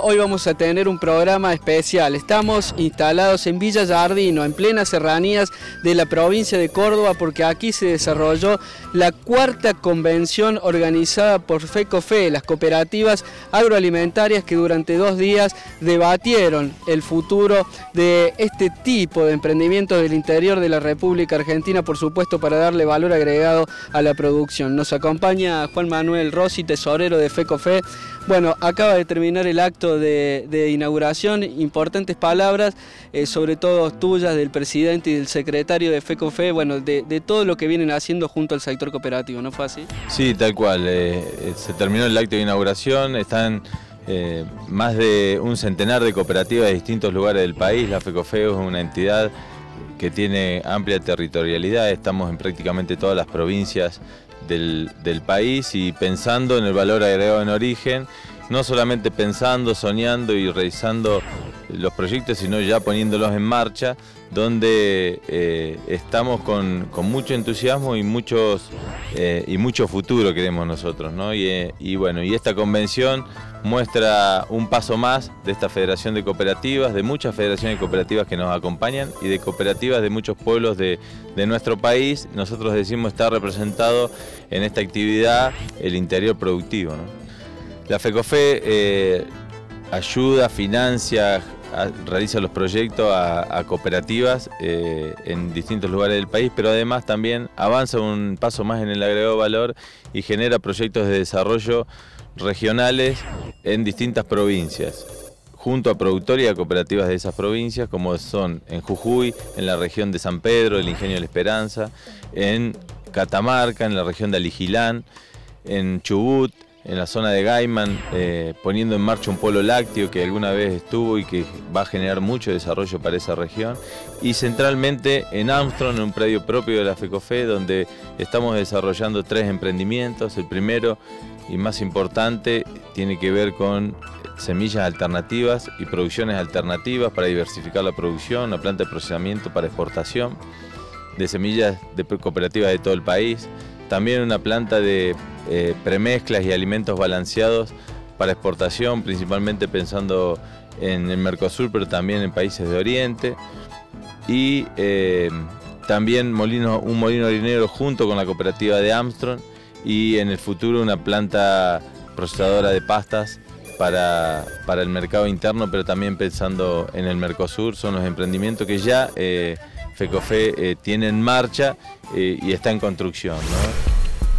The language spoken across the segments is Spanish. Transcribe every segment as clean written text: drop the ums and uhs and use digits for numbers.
hoy vamos a tener un programa especial. Estamos instalados en Villa Giardino, en plenas serranías de la provincia de Córdoba, porque aquí se desarrolló la cuarta convención organizada por FECOFE, las cooperativas agroalimentarias que durante 2 días debatieron el futuro de este tipo de emprendimientos del interior de la República Argentina, por supuesto para darle valor agregado a la producción. Nos acompaña Juan Manuel Rossi, tesorero de FECOFE. Bueno, acaba de terminar el acto de inauguración, importantes palabras, sobre todo tuyas, del presidente y del secretario de FECOFE, bueno, de todo lo que vienen haciendo junto al sector cooperativo, ¿no fue así? Sí, tal cual, se terminó el acto de inauguración, están más de un centenar de cooperativas de distintos lugares del país. La FECOFE es una entidad que tiene amplia territorialidad, estamos en prácticamente todas las provincias del país, y pensando en el valor agregado en origen, no solamente pensando, soñando y realizando los proyectos, sino ya poniéndolos en marcha, donde estamos con mucho entusiasmo y mucho futuro queremos nosotros, ¿no? Y bueno, y esta convención muestra un paso más de esta federación de cooperativas, de muchas federaciones de cooperativas que nos acompañan y de cooperativas de muchos pueblos de nuestro país. Nosotros decimos estar representado en esta actividad el interior productivo, ¿no? La FECOFE ayuda, financia, realiza los proyectos a cooperativas en distintos lugares del país, pero además también avanza un paso más en el agregado valor y genera proyectos de desarrollo regionales en distintas provincias, junto a productores y a cooperativas de esas provincias, como son en Jujuy, en la región de San Pedro, el Ingenio de la Esperanza, en Catamarca, en la región de Aligilán, en Chubut, en la zona de Gaiman, poniendo en marcha un polo lácteo que alguna vez estuvo y que va a generar mucho desarrollo para esa región, y centralmente en Armstrong, en un predio propio de la FECOFE, donde estamos desarrollando 3 emprendimientos. El primero y más importante tiene que ver con semillas alternativas y producciones alternativas para diversificar la producción, una planta de procesamiento para exportación de semillas de cooperativas de todo el país, también una planta de premezclas y alimentos balanceados para exportación, principalmente pensando en el Mercosur, pero también en países de Oriente, y también un molino harinero junto con la cooperativa de Armstrong, y en el futuro una planta procesadora de pastas para el mercado interno, pero también pensando en el Mercosur. Son los emprendimientos que ya FECOFE tiene en marcha y está en construcción, ¿no?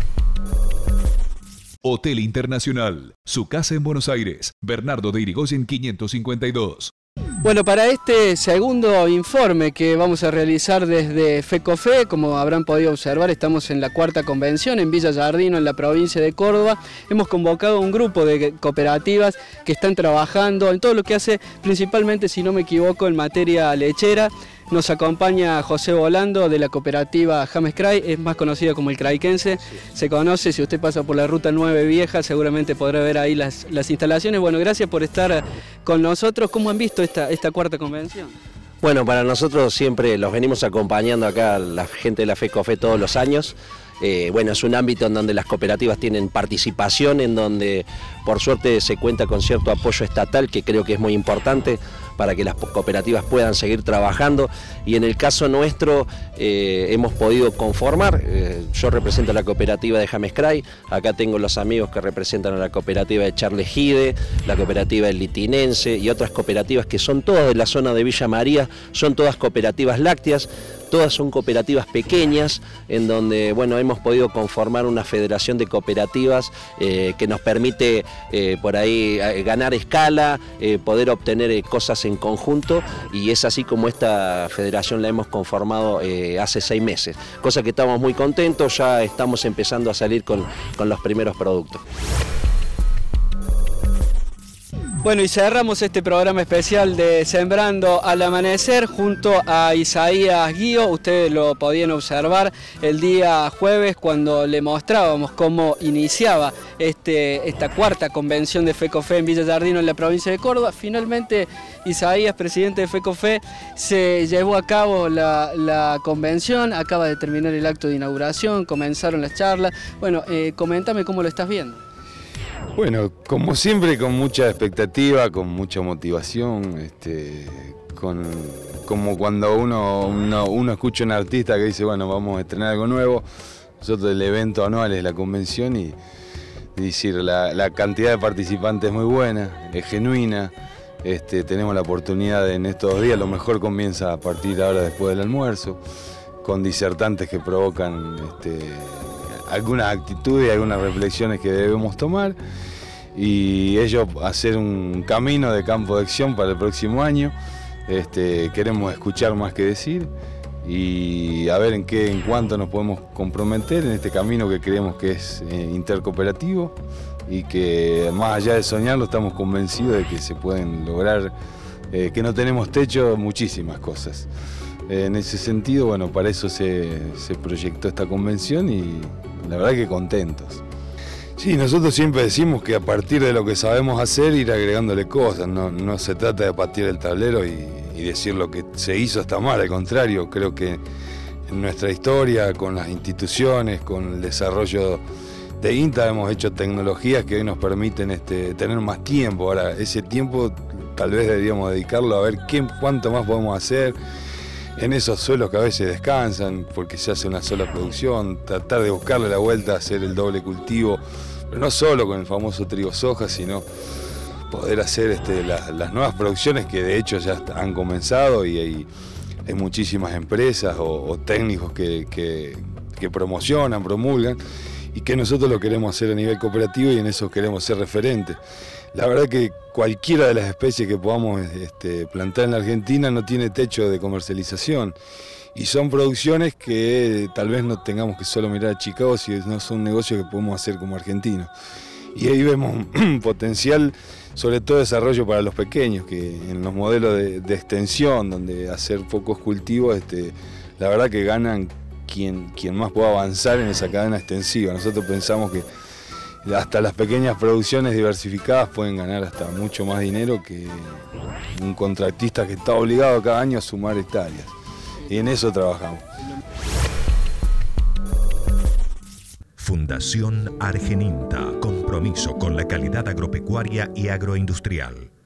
Hotel Internacional, su casa en Buenos Aires, Bernardo de Irigoyen 552. Bueno, para este segundo informe que vamos a realizar desde FECOFE, como habrán podido observar, estamos en la cuarta convención en Villa Giardino, en la provincia de Córdoba. Hemos convocado un grupo de cooperativas que están trabajando en todo lo que hace, principalmente, si no me equivoco, en materia lechera. Nos acompaña José Volando de la cooperativa James Cray, es más conocida como el Crayquense. Se conoce, si usted pasa por la ruta 9 vieja, seguramente podrá ver ahí las instalaciones. Bueno, gracias por estar con nosotros. ¿Cómo han visto esta cuarta convención? Bueno, para nosotros siempre los venimos acompañando acá la gente de la FECOFE todos los años. Bueno, es un ámbito en donde las cooperativas tienen participación, en donde por suerte se cuenta con cierto apoyo estatal, que creo que es muy importante para que las cooperativas puedan seguir trabajando, y en el caso nuestro hemos podido conformar. Yo represento a la cooperativa de James Cray, acá tengo los amigos que representan a la cooperativa de Charles Gide, la cooperativa del Litinense y otras cooperativas que son todas de la zona de Villa María, son todas cooperativas lácteas. Todas son cooperativas pequeñas, en donde bueno, hemos podido conformar una federación de cooperativas que nos permite por ahí ganar escala, poder obtener cosas en conjunto, y es así como esta federación la hemos conformado hace 6 meses, cosa que estamos muy contentos. Ya estamos empezando a salir con los primeros productos. Bueno, y cerramos este programa especial de Sembrando al Amanecer junto a Isaías Guío. Ustedes lo podían observar el día jueves cuando le mostrábamos cómo iniciaba esta cuarta convención de FECOFE en Villa Giardino, en la provincia de Córdoba. Finalmente, Isaías, presidente de FECOFE, se llevó a cabo la convención, acaba de terminar el acto de inauguración, comenzaron las charlas. Bueno, coméntame cómo lo estás viendo. Bueno, como siempre, con mucha expectativa, con mucha motivación, como cuando uno escucha a un artista que dice, bueno, vamos a estrenar algo nuevo. Nosotros el evento anual es la convención y decir, la cantidad de participantes es muy buena, es genuina. Tenemos la oportunidad en estos días, lo mejor comienza a partir ahora después del almuerzo, con disertantes que provocan algunas actitudes y algunas reflexiones que debemos tomar, y ellos hacer un camino de campo de acción para el próximo año. Queremos escuchar más que decir y a ver en cuánto nos podemos comprometer en este camino que creemos que es intercooperativo, y que más allá de soñarlo estamos convencidos de que se pueden lograr, que no tenemos techo, muchísimas cosas. En ese sentido, bueno, para eso se proyectó esta convención y la verdad que contentos. Sí, nosotros siempre decimos que a partir de lo que sabemos hacer, ir agregándole cosas, no se trata de patear el tablero y decir lo que se hizo está mal, al contrario, creo que en nuestra historia, con las instituciones, con el desarrollo de INTA, hemos hecho tecnologías que hoy nos permiten tener más tiempo. Ahora, ese tiempo tal vez deberíamos dedicarlo a ver cuánto más podemos hacer en esos suelos que a veces descansan porque se hace una sola producción, tratar de buscarle la vuelta a hacer el doble cultivo, pero no solo con el famoso trigo soja, sino poder hacer las nuevas producciones que de hecho ya han comenzado, y hay muchísimas empresas o técnicos que promocionan, promulgan, y que nosotros lo queremos hacer a nivel cooperativo y en eso queremos ser referentes. La verdad que cualquiera de las especies que podamos plantar en la Argentina no tiene techo de comercialización, y son producciones que tal vez no tengamos que solo mirar a Chicago, si no son negocios que podemos hacer como argentinos. Y ahí vemos un potencial, sobre todo desarrollo para los pequeños, que en los modelos de extensión, donde hacer pocos cultivos, la verdad que ganan quien más pueda avanzar en esa cadena extensiva. Nosotros pensamos que hasta las pequeñas producciones diversificadas pueden ganar hasta mucho más dinero que un contratista que está obligado cada año a sumar hectáreas. Y en eso trabajamos. Fundación Argeninta, compromiso con la calidad agropecuaria y agroindustrial.